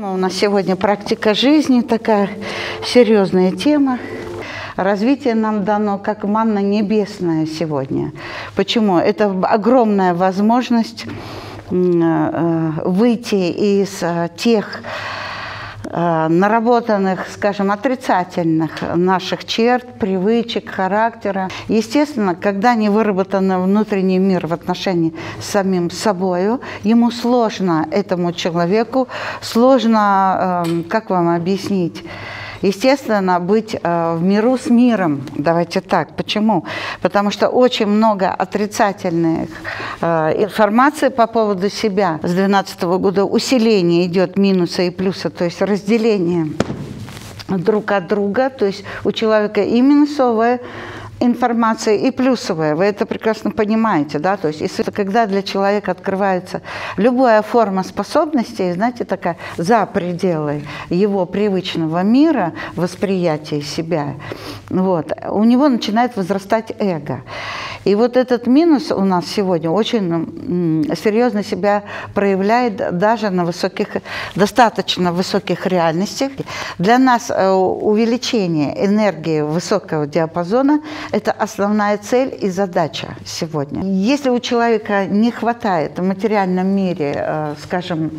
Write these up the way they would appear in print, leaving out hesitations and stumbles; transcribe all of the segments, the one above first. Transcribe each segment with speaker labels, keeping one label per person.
Speaker 1: Тема у нас сегодня практика жизни, такая серьезная тема. Развитие нам дано как манна небесная сегодня. Почему? Это огромная возможность выйти из тех наработанных, скажем, отрицательных наших черт, привычек, характера. Естественно, когда не выработан внутренний мир в отношении с самим собою, ему сложно, этому человеку, сложно, как вам объяснить, естественно, быть в миру с миром. Давайте так. Почему? Потому что очень много отрицательных информации по поводу себя. С 2012 года усиление идет минуса и плюса, то есть разделение друг от друга. То есть у человека и минусовая информация, и плюсовая. Вы это прекрасно понимаете, да? То есть, если, когда для человека открывается любая форма способностей, знаете, такая за пределы его привычного мира, восприятия себя, вот, у него начинает возрастать эго. И вот этот минус у нас сегодня очень серьезно себя проявляет даже на высоких, достаточно высоких реальностях. Для нас увеличение энергии высокого диапазона – это основная цель и задача сегодня. Если у человека не хватает в материальном мире, скажем,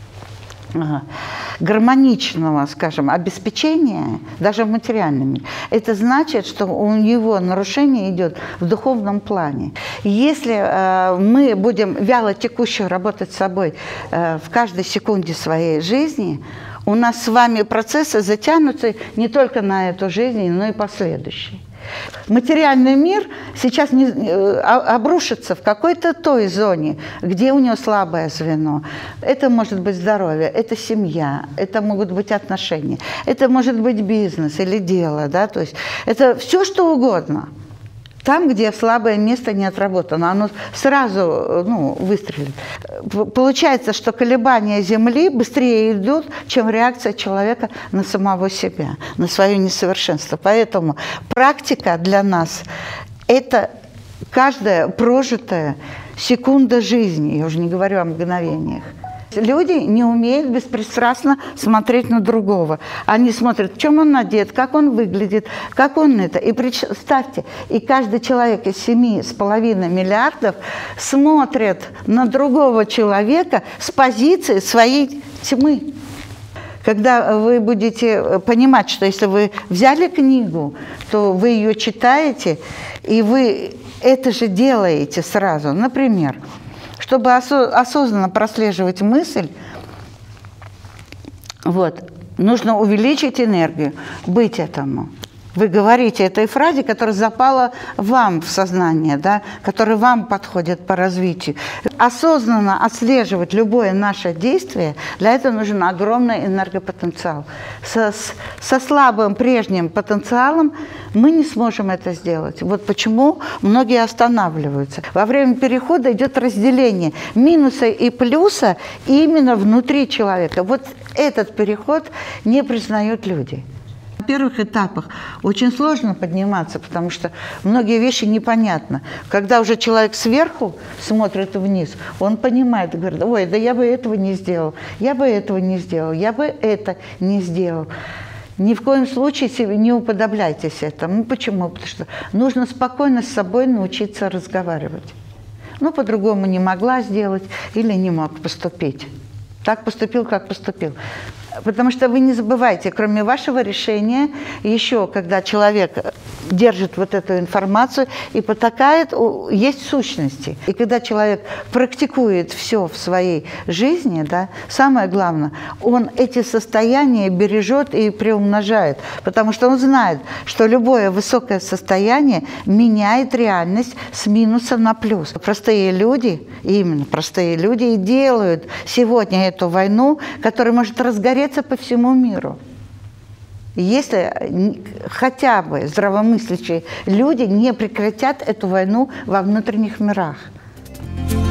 Speaker 1: гармоничного, скажем, обеспечения, даже в материальном мире, это значит, что у него нарушение идет в духовном плане. Если мы будем вяло текуще работать с собой в каждой секунде своей жизни, у нас с вами процессы затянутся не только на эту жизнь, но и последующие. Материальный мир сейчас обрушится в какой-то той зоне, где у него слабое звено. Это может быть здоровье, это семья, это могут быть отношения, это может быть бизнес или дело, да? То есть это все, что угодно. Там, где слабое место не отработано, оно сразу выстрелит. Получается, что колебания Земли быстрее идут, чем реакция человека на самого себя, на свое несовершенство. Поэтому практика для нас – это каждая прожитая секунда жизни, я уже не говорю о мгновениях. Люди не умеют беспристрастно смотреть на другого. Они смотрят, в чем он одет, как он выглядит, как он это. И представьте, и каждый человек из 7,5 миллиардов смотрит на другого человека с позиции своей тьмы. Когда вы будете понимать, что если вы взяли книгу, то вы ее читаете, и вы это же делаете сразу. Например, чтобы осознанно прослеживать мысль, нужно увеличить энергию, быть этому. Вы говорите этой фразе, которая запала вам в сознание, да, которая вам подходит по развитию. Осознанно отслеживать любое наше действие, для этого нужен огромный энергопотенциал. Со слабым прежним потенциалом мы не сможем это сделать. Вот почему многие останавливаются. Во время перехода идет разделение минуса и плюса именно внутри человека. Вот этот переход не признают люди. На первых этапах очень сложно подниматься, потому что многие вещи непонятны. Когда уже человек сверху смотрит вниз, он понимает и говорит: ой, да я бы этого не сделал, я бы этого не сделал, я бы это не сделал. Ни в коем случае себе не уподобляйтесь этому. Почему? Потому что нужно спокойно с собой научиться разговаривать. По-другому не могла сделать или не мог поступить. Так поступил, как поступил. Потому что вы не забывайте, кроме вашего решения, еще когда человек держит вот эту информацию и потакает, есть сущности. И когда человек практикует все в своей жизни, да, самое главное, он эти состояния бережет и приумножает. Потому что он знает, что любое высокое состояние меняет реальность с минуса на плюс. Простые люди, именно простые люди, и делают сегодня эту войну, которая может разгореться по всему миру. Если хотя бы здравомыслящие люди не прекратят эту войну во внутренних мирах.